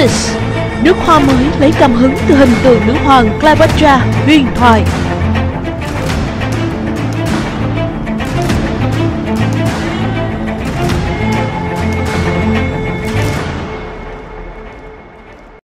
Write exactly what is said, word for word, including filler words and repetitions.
Justice. Nước hoa mới lấy cảm hứng từ hình tượng nữ hoàng Cleopatra huyền thoại.